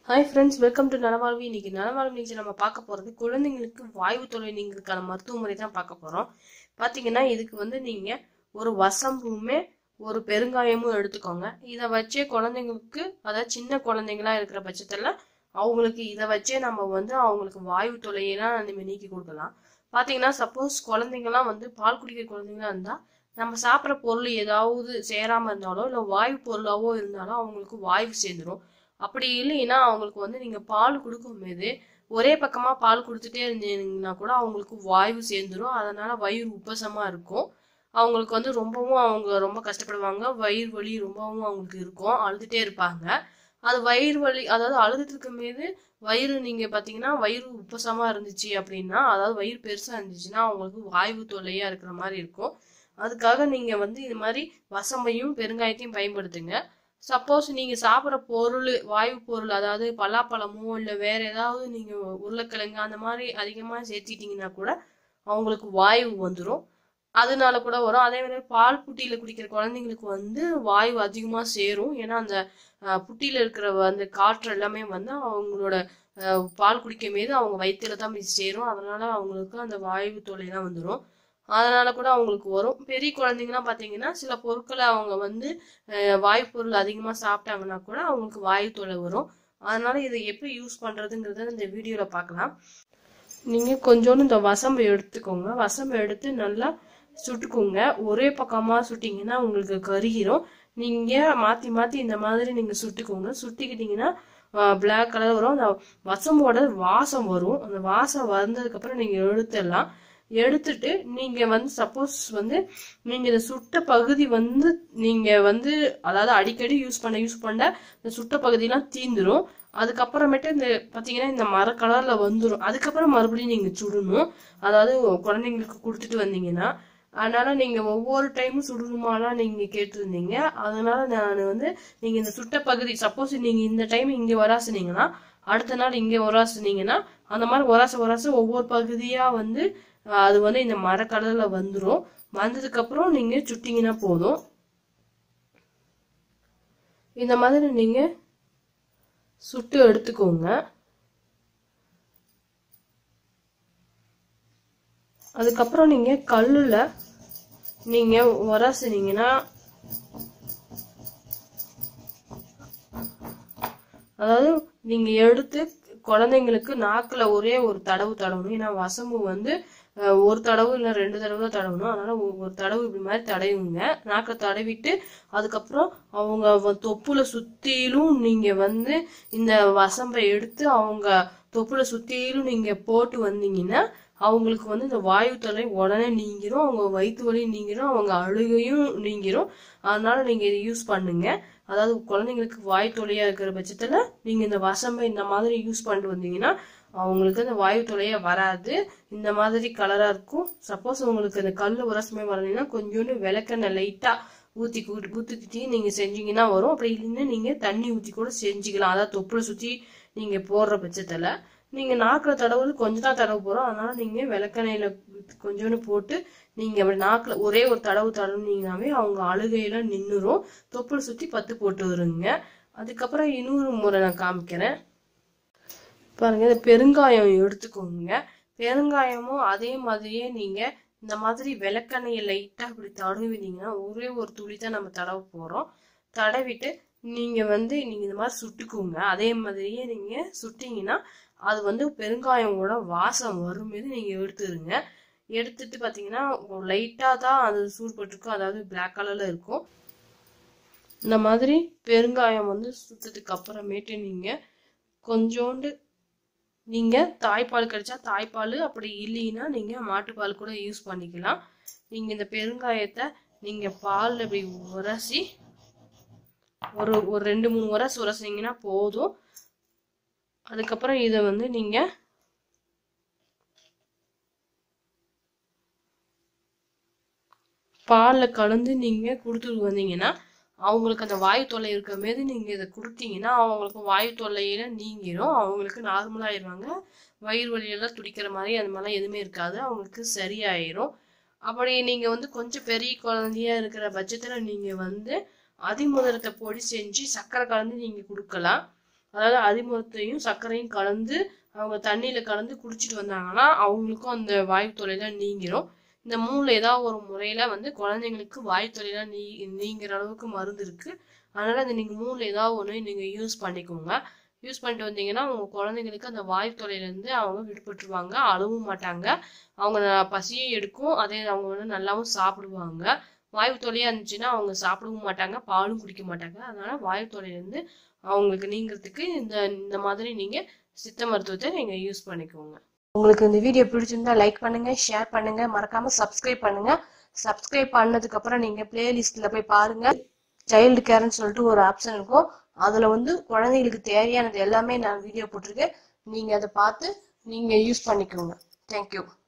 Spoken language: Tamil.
Hi friends, welcome to நலவாழ்வு. இன்னைக்கு நலவாழ்வு நிகழ்ச்சி நம்ம பார்க்க போறது குழந்தைங்களுக்கு வாயு தொல்லை நீங்கிறதுக்கான மருத்துவ முறை தான் பார்க்க போறோம். பாத்தீங்கன்னா இதுக்கு நீங்க ஒரு வசம்புமே ஒரு பெருங்காயமும் எடுத்துக்கோங்க. இத வச்சே குழந்தைங்களுக்கு, அதாவது சின்ன குழந்தைங்களா இருக்கிற பட்சத்துல அவங்களுக்கு இத வச்சே நம்ம அவங்களுக்கு வாயு தொல்லையெல்லாம் நம்ம நீக்கி கொடுக்கலாம். பாத்தீங்கன்னா சப்போஸ் குழந்தைங்கலாம் பால் குடிக்கிற குழந்தைங்களா இருந்தா நம்ம சாப்பிட்ற பொருள் ஏதாவது சேராம இருந்தாலோ இல்ல வாயு பொருளாவோ இருந்தாலும் அவங்களுக்கு வாயு சேர்ந்துடும். அப்படி இல்லைன்னா அவங்களுக்கு நீங்க பால் கொடுக்கும்போது ஒரே பக்கமா பால் கொடுத்துட்டே இருந்தீங்கன்னா கூட அவங்களுக்கு வாயு சேர்ந்துடும். அதனால வயிறு உப்பசமா இருக்கும். அவங்களுக்கு ரொம்பவும் அவங்க ரொம்ப கஷ்டப்படுவாங்க. வயிறு வலி ரொம்பவும் அவங்களுக்கு இருக்கும். அழுதுட்டே இருப்பாங்க. அது வயிறு வலி, அதாவது அழுதுட்டு இருக்கும்போது வயிறு நீங்க பாத்தீங்கன்னா வயிறு உப்பசமா இருந்துச்சு அப்படின்னா, அதாவது வயிறு பெருசா இருந்துச்சுன்னா அவங்களுக்கு வாயு தொல்லையா இருக்கிற மாதிரி இருக்கும். அதுக்காக நீங்க இது மாதிரி வசம்பையும் பெருங்காயத்தையும் பயன்படுத்துங்க. சப்போஸ் நீங்க சாப்பிட்ற பொருள் வாயு பொருள், அதாவது பலாப்பழமோ இல்ல வேற ஏதாவது நீங்க உருளைக்கிழங்கு அந்த மாதிரி அதிகமா சேர்த்திட்டீங்கன்னா கூட அவங்களுக்கு வாயு வந்துடும். அதனால கூட வரும். அதே மாதிரி பால் புட்டியில குடிக்கிற குழந்தைங்களுக்கு வாயு அதிகமா சேரும். ஏன்னா அந்த புட்டியில இருக்கிற அந்த காற்று எல்லாமே அவங்களோட பால் குடிக்கும் போது அவங்க வயிற்றுல தான் போய் சேரும். அதனால அவங்களுக்கு அந்த வாயு தொல்லை தான் வந்துடும். அதனால கூட அவங்களுக்கு வரும். பெரிய குழந்தைங்கலாம் பாத்தீங்கன்னா சில பொருட்களை அவங்க வாயு பொருள் அதிகமா சாப்பிட்டாங்கன்னா கூட அவங்களுக்கு வாயு தொல்லை வரும். அதனால இதை எப்படி யூஸ் பண்றதுங்கிறத இந்த வீடியோல பார்க்கலாம். நீங்க கொஞ்சோண்டு இந்த வசம்பு எடுத்துக்கோங்க. வசம்பு எடுத்து நல்லா சுட்டுக்கோங்க. ஒரே பக்கமா சுட்டிங்கன்னா உங்களுக்கு கருகிரும். நீங்க மாத்தி மாத்தி இந்த மாதிரி நீங்க சுட்டுக்கோங்க. சுட்டிக்கிட்டீங்கன்னா பிளாக் கலர் வரும். அந்த வசம்போட வாசம் வரும். அந்த வாசம் வந்ததுக்கு அப்புறம் நீங்க எடுத்துடலாம். எடுத்துட்டு நீங்க சப்போஸ் நீங்க இந்த சுட்ட பகுதி நீங்க அதாவது அடிக்கடி யூஸ் பண்ண இந்த சுட்ட பகுதியெல்லாம் தீந்துரும். அதுக்கப்புறமேட்டு இந்த பாத்தீங்கன்னா இந்த மர கலர்ல வந்துடும். அதுக்கப்புறம் மறுபடியும் நீங்க சுடணும். அதாவது குழந்தைங்களுக்கு கொடுத்துட்டு வந்தீங்கன்னா. அதனால நீங்க ஒவ்வொரு டைமும் சுடணுமாலாம் நீங்க கேட்டிருந்தீங்க. அதனால நான் நீங்க இந்த சுட்ட பகுதி சப்போஸ் நீங்க இந்த டைம் இங்க வராசுனீங்கன்னா அடுத்த நாள் இங்க வராசுனீங்கன்னா அந்த மாதிரி வராச ஒவ்வொரு பகுதியா அது இந்த மர கலர்ல வந்துடும். வந்ததுக்கு அப்புறம் நீங்க சுட்டிங்கன்னா போதும். இந்த மாதிரி நீங்க சுட்டு எடுத்துக்கோங்க. அதுக்கப்புறம் நீங்க கல்லுல நீங்க உரசுனீங்கன்னா, அதாவது நீங்க எடுத்து குழந்தைங்களுக்கு நாக்குல ஒரே ஒரு தடவு தடவணும். ஏன்னா வசம்பு ஒரு தடவு இல்ல 2 தடவை தான் தடவணும். அதனால ஒரு தடவு இப்படி மாதிரி தடவுங்க. நாக்கில் தடவிட்டு அதுக்கப்புறம் அவங்க தொப்புல சுத்திலும் நீங்க இந்த வசம்பை எடுத்து அவங்க தொப்புல சுத்திலும் நீங்க போட்டு வந்தீங்கன்னா அவங்களுக்கு இந்த வாயு தொல்லை உடனே நீங்கிரும். அவங்க வயிற்று வலி நீங்கிரும். அவங்க அழுகையும் நீங்கிரும். அதனால நீங்க இதை யூஸ் பண்ணுங்க. அதாவது குழந்தைங்களுக்கு வாயு தொல்லையா இருக்கிற பட்சத்துல நீங்க இந்த வசம்பை இந்த மாதிரி யூஸ் பண்ணிட்டு வந்தீங்கன்னா அவங்களுக்கு அந்த வாயு தொல்லையா வராது. இந்த மாதிரி கலரா இருக்கும். சப்போஸ் உங்களுக்கு அந்த கல்லு உரசமே வரலைன்னா கொஞ்சோண்டு விளக்கெண்ணெய் லைட்டா ஊத்திக்கிட்டு நீங்க செஞ்சீங்கன்னா வரும். அப்படி இல்லைன்னா நீங்க தண்ணி ஊத்தி கூட செஞ்சுக்கலாம். அதாவது தொப்புல சுத்தி நீங்க போடுற பட்சத்துல நீங்க நாக்குல தடவுறது கொஞ்சம் தான் தடவு போறோம். அதனால நீங்க விளக்கெண்ணெயில கொஞ்சோண்டு போட்டு நீங்க அப்படி நாக்குல ஒரே ஒரு தடவு தடவுனீங்கன்னாவே அவங்க அழுகையெல்லாம் நின்னுரும். தொப்புல சுத்தி பத்து போட்டு வருங்க. அதுக்கப்புறம் இன்னொரு முறை நான் காமிக்கிறேன் பாருங்க. இந்த பெருங்காயம் எடுத்துக்கோங்க. பெருங்காயமும் அதே மாதிரியே நீங்க இந்த மாதிரி விளக்கெண்ணெயை லைட்டா இப்படி தடவினீங்கன்னா ஒரே ஒரு துளி தான் நம்ம தடவ போறோம். தடவிட்டு நீங்க நீங்க இந்த மாதிரி சுட்டுக்கோங்க. அதே மாதிரியே நீங்க சுட்டீங்கன்னா அது பெருங்காயமோட வாசம் வரும்போது நீங்க எடுத்துருங்க. எடுத்துட்டு பாத்தீங்கன்னா லைட்டா தான் அது சூடுபட்டிருக்கும். அதாவது பிளாக் கலர்ல இருக்கும். இந்த மாதிரி பெருங்காயம் சுட்டதுக்கு அப்புறமேட்டு நீங்க கொஞ்சோண்டு நீங்க தாய்ப்பால் கிடைச்சா தாய்ப்பால், அப்படி இல்லைன்னா நீங்க மாட்டுப்பால் கூட யூஸ் பண்ணிக்கலாம். நீங்க இந்த பெருங்காயத்தை நீங்க பால் இப்படி உரசி ஒரு 2-3 உரசிங்கன்னா போதும். அதுக்கப்புறம் இதை நீங்க பால்ல கலந்து நீங்க கொடுத்துட்டு வந்தீங்கன்னா அவங்களுக்கு அந்த வாயு தொல்லை இருக்கிற மாரி நீங்க இதை கொடுத்தீங்கன்னா அவங்களுக்கு வாயு தொல்லையில நீங்கிரும். அவங்களுக்கு நார்மலாயிருவாங்க. வயிறு வலியெல்லாம் துடிக்கிற மாதிரி அந்த மாதிரிலாம் எதுவுமே இருக்காது. அவங்களுக்கு சரியாயிரும். அப்படி நீங்க கொஞ்சம் பெரிய குழந்தையா இருக்கிற பட்சத்துல நீங்க அதிமுதரத்தை பொடி செஞ்சு சர்க்கரை கலந்து நீங்க கொடுக்கலாம். அதாவது அதிமருத்தையும் சர்க்கரையும் கலந்து அவங்க தண்ணியில கலந்து குடிச்சிட்டு வந்தாங்கன்னா அவங்களுக்கும் அந்த வாயு தொல்லைலாம் நீங்கிரும். இந்த மூணுல ஏதாவது ஒரு முறையில வந்து குழந்தைங்களுக்கு வாயு தொல்லைலாம் நீங்கிற அளவுக்கு மருந்து இருக்கு. அதனால இந்த நீங்க மூணுல ஏதாவது ஒண்ணு நீங்க யூஸ் பண்ணிக்கோங்க. யூஸ் பண்ணிட்டு வந்தீங்கன்னா உங்க குழந்தைங்களுக்கு அந்த வாயு தொல்லையில இருந்து அவங்க விடுபட்டுருவாங்க, அழவும் மாட்டாங்க, அவங்க பசியும் எடுக்கும், அதே அவங்க வந்து நல்லாவும் சாப்பிடுவாங்க. வாயு தொல்லையா இருந்துச்சுன்னா அவங்க சாப்பிடவும் மாட்டாங்க, பாலும் குடிக்க மாட்டாங்க. அதனால வாயு தொல்லையில இருந்து அவங்களுக்கு நீங்கிறதுக்கு இந்த இந்த மாதிரி நீங்க சித்த மருத்துவத்தை நீங்க யூஸ் பண்ணிக்கோங்க. உங்களுக்கு இந்த வீடியோ பிடிச்சிருந்தா லைக் பண்ணுங்க, ஷேர் பண்ணுங்க, மறக்காம சப்ஸ்கிரைப் பண்ணுங்க. சப்ஸ்கிரைப் பண்ணதுக்கு அப்புறம் நீங்க பிளேலிஸ்ட்ல போய் பாருங்க, சைல்டு கேர்ன்னு சொல்லிட்டு ஒரு ஆப்ஷன் இருக்கும். அதுல வந்து குழந்தைங்களுக்கு தேவையானது எல்லாமே நான் வீடியோ போட்டிருக்கேன். நீங்க அதை பார்த்து நீங்க யூஸ் பண்ணிக்கோங்க. தேங்க்யூ.